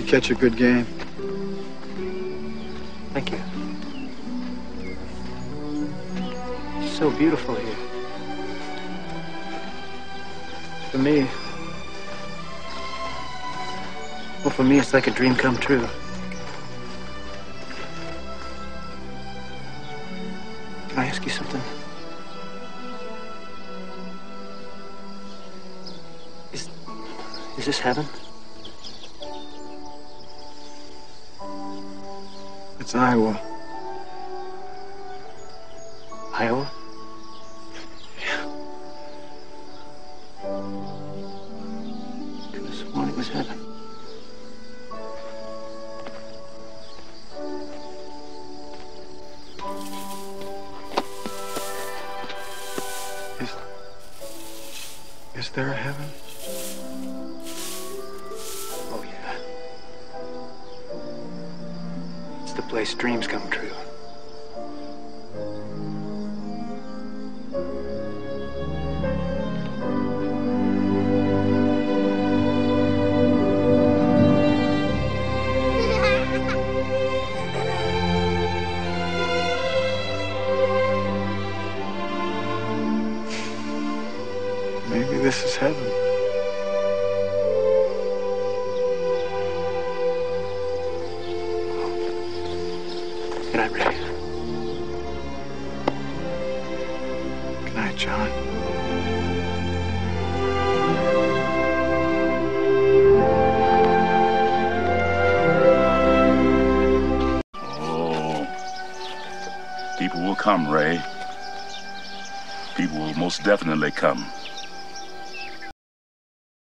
You catch a good game. Thank you. It's so beautiful here. For me... Well, for me, it's like a dream come true. Can I ask you something? Is this heaven? It's Iowa. Iowa? Yeah. Could have sworn it was heaven. Is there a heaven? Oh, yeah. It's the place dreams come true. Maybe this is heaven. Good night, Ray. Good night, John. Oh, people will come, Ray. People will most definitely come.